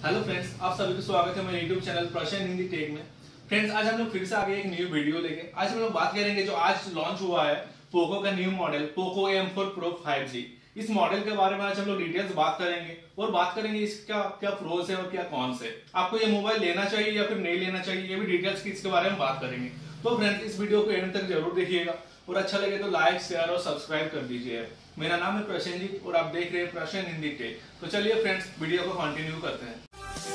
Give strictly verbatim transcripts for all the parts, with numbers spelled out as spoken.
Hello friends, आप सभी को स्वागत है मेरे YouTube channel Prashant Hindi tech में। फ्रेंड्स, आज हम लोग फिर से आ गए एक न्यू वीडियो लेके। आज हम लोग बात करेंगे जो आज लॉन्च हुआ है पोको का new model Poco M four pro five G. इस मॉडल के बारे में आज हम लोग डिटेल्स बात करेंगे और बात करेंगे इसका क्या प्रोस है और क्या कॉन्स है, आपको ये मोबाइल लेना चाहिए या फिर नहीं लेना चाहिए, ये भी डिटेल्स की इसके बारे में बात करेंगे। तो फ्रेंड्स, इस वीडियो को एंड तक जरूर देखिएगा और अच्छा लगे तो लाइक शेयर और सब्सक्राइब कर दीजिए। मेरा नाम है प्रशांत जी और आप देख रहे हैं प्रशांत हिंदी टेक। तो चलिए फ्रेंड्स, वीडियो को कंटिन्यू करते हैं।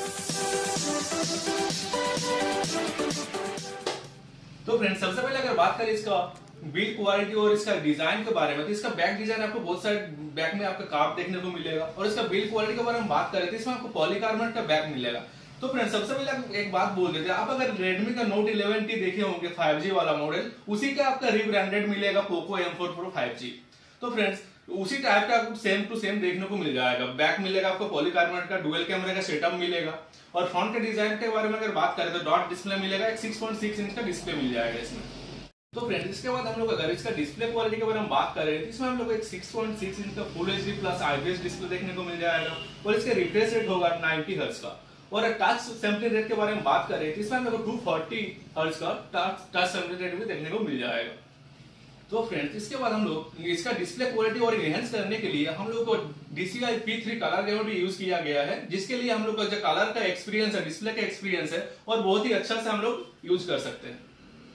तो फ्रेंड्स, सबसे पहले अगर बात करें इसका बिल्ड क्वालिटी और इसका डिजाइन के बारे में, तो इसका बैक डिजाइन आपको बहुत सारे बैक में आपका कार्ब देखने को मिलेगा। और इसका बिल्ड क्वालिटी के बारे में बात करें तो इसमें आपको पॉलीकार्बोनेट का बैक मिलेगा। तो फ्रेंड्स, सबसे पहले एक बात बोल देते हैं, आप अगर Redmi का Note इलेवन टी देखे होंगे फाइव जी वाला मॉडल, उसी का आपका रीब्रांडेड मिलेगा Poco M four pro five G. तो फ्रेंड्स, उसी टाइप का आपको सेम टू सेम देखने को मिल जाएगा। बैक मिलेगा आपको पॉलीकार्बोनेट का, डुअल कैमरे का सेटअप मिलेगा। और फ्रंट के डिजाइन के बारे में अगर बात करें तो डॉट डिस्प्ले मिलेगा, एक सिक्स पॉइंट सिक्स इंच का डिस्प्ले मिल जाएगा इसमें। तो फ्रेंड्स, इसके बाद हम लोग अगर इसका डिस्प्ले क्वालिटी के बारे में बात करें तो इसमें हम लोग एक सिक्स पॉइंट सिक्स इंच का full HD plus IPS display देखने को मिल जाएगा और इसका रिफ्रेश रेट होगा नाइंटी हर्ट्ज का। और टच सैंपलिंग रेट के बारे में बात करें तो इसमें हम लोग टू फोर्टी हर्ट्ज का टच सैंपलिंग रेट भी देखने को मिल जाएगा। तो फ्रेंड्स, इसके बाद हम लोग इसका डिस्प्ले क्वालिटी और एनहांस करने के लिए हम लोग को D C I P three colour grade भी यूज किया गया है, जिसके लिए हम लोग का जो कलर का एक्सपीरियंस है, डिस्प्ले का एक्सपीरियंस है और बहुत ही अच्छा से हम लोग यूज कर सकते हैं।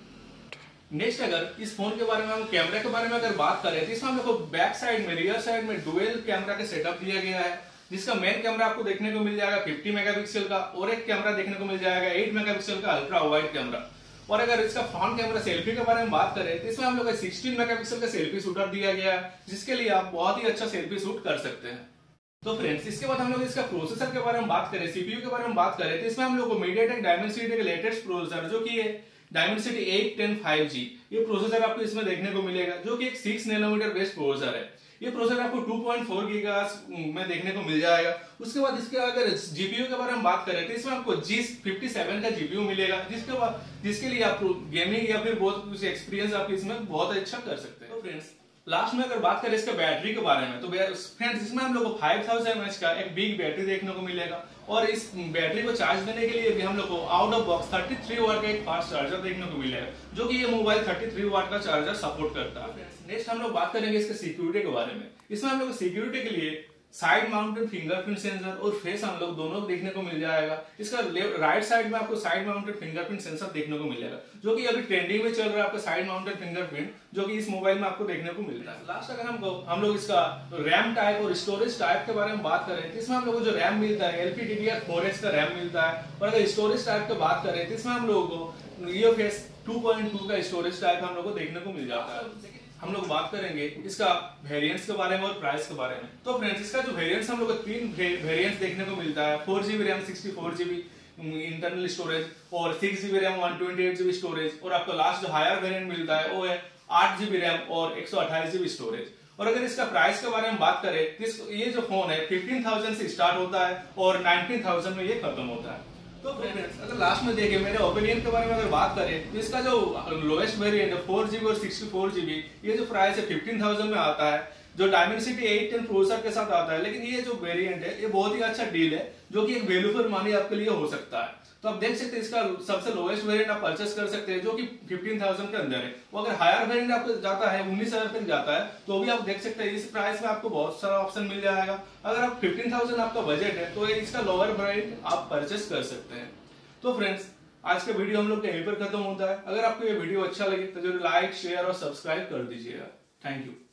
नेक्स्ट, अगर इस फोन के बारे में हम कैमरे के बारे में अगर बात करें तो इसमें हम लोग को बैक साइड में रियर साइड में डुअल कैमरा का सेटअप दिया गया है, जिसका मेन कैमरा आपको देखने को मिल जाएगा फिफ्टी मेगापिक्सल का और एक कैमरा देखने को मिल जाएगा एट मेगापिक्सल का अल्ट्रा वाइड कैमरा। और अगर इसका फ्रंट कैमरा सेल्फी के बारे में बात करें तो इसमें हम लोग सिक्सटीन मेगापिक्सल का सेल्फी शूटर दिया गया है, जिसके लिए आप बहुत ही अच्छा सेल्फी शूट कर सकते हैं। तो फ्रेंड्स, इसके बाद हम लोग इसका प्रोसेसर के बारे में बात करें, सीपीयू के बारे में बात करें तो इसमें हम लोग को मीडियाटेक डायमेंसिटी का लेटेस्ट प्रोसेसर जो कि है Dimensity eight ten five G, ये प्रोसेसर आपको इसमें देखने को मिलेगा, जो कि एक सिक्स नैनोमीटर बेस्ड प्रोसेसर है। ये प्रोसेसर आपको टू पॉइंट फोर गीगाहर्ट्ज में देखने को मिल जाएगा। उसके बाद इसके अगर जीपीयू के बारे में बात करें तो इसमें आपको जी फिफ्टी सेवन का जीपीयू मिलेगा, जिसके बाद जिसके लिए आप गेमिंग या फिर बहुत कुछ एक्सपीरियंस आप इसमें बहुत अच्छा कर सकते हैं। तो फ्रेंड्स, लास्ट में अगर बात करें इसके बैटरी के बारे में तो फ्रेंड्स, इसमें हम लोग को फाइव थाउजेंड एमएच का एक बिग बैटरी देखने को मिलेगा और इस बैटरी को चार्ज देने के लिए भी हम लोग को out of box thirty three watt का एक फास्ट चार्जर देखने को मिलेगा, जो कि ये मोबाइल थर्टी थ्री वाट का चार्जर सपोर्ट करता है। नेक्स्ट हम लोग बात करेंगे इसके सिक्योरिटी के बारे में। इसमें हम लोग सिक्योरिटी के लिए साइड माउंटेड फिंगरप्रिंट सेंसर और फेस हम लोग दोनों देखने को मिल जाएगा। इसका राइट साइड में आपको साइड माउंटेड फिंगरप्रिंट सेंसर देखने को मिलेगा, जो कि अभी ट्रेंडिंग में चल रहा है आपका साइड माउंटेड फिंगरप्रिंट, जो कि इस मोबाइल में आपको देखने को मिलता है। लास्ट अगर हमको हम लोग इसका रैम टाइप और स्टोरेज टाइप के बारे में बात करें तो इसमें हम लोग को जो रैम मिलता है L P D D R four X का रैम मिलता है। और अगर स्टोरेज टाइप की बात करें तो इसमें हम लोगों को यूएफएस टू पॉइंट टू का स्टोरेज टाइप हम लोग को देखने को मिल जाता है। हम लोग बात करेंगे इसका वेरिएंट्स के बारे में और प्राइस के बारे में। तो फ्रेंड्स, इसका जो वेरिएंट्स हम लोग को तीन वेरिएंट्स देखने को मिलता है, four GB RAM sixty four GB internal storage और six GB RAM one twenty eight GB storage. और आपको लास्ट जो हायर वेरिएंट मिलता है वो है आठ जीबी रैम और एक सौ अट्ठाईस जीबी स्टोरेज। और अगर इसका प्राइस के बारे में बात करें तो ये जो फोन है फिफ्टीन थाउजेंड से स्टार्ट होता है और नाइनटीन थाउजेंड में ये खत्म होता है। तो फ्रेंड्स, अगर लास्ट में देखें मेरे ओपिनियन के बारे में अगर बात करें तो इसका जो लोएस्ट वेरिएंट है फोर जीबी और सिक्सटी फोर जीबी, ये जो प्राइस है फिफ्टीन थाउजेंड में आता है, जो डायमेंसिटी एट टेन प्रोसेसर के साथ आता है। लेकिन ये जो वेरिएंट है ये बहुत ही अच्छा डील है, जो कि एक वैल्यू फॉर मनी आपके लिए हो सकता है। तो आप देख सकते हैं इसका सबसे लोएस्ट वेरिएंट आप परचेस कर सकते हैं, जो कि फिफ्टीन थाउजेंड के अंदर है। वो अगर हायर वेरिएंट आपको जाता है उन्नीस हजार तक जाता है तो भी आप देख सकते हैं इस प्राइस में आपको बहुत सारा ऑप्शन मिल जाएगा। अगर आप फिफ्टीन थाउजेंड आपका बजट है तो इसका लोअर वेरिएंट आप परचेस कर सकते हैं। तो फ्रेंड्स, आज का वीडियो हम लोग यहीं पर खत्म होता है। अगर आपको ये वीडियो अच्छा लगे तो जरूर लाइक शेयर और सब्सक्राइब कर दीजिएगा। Thank you.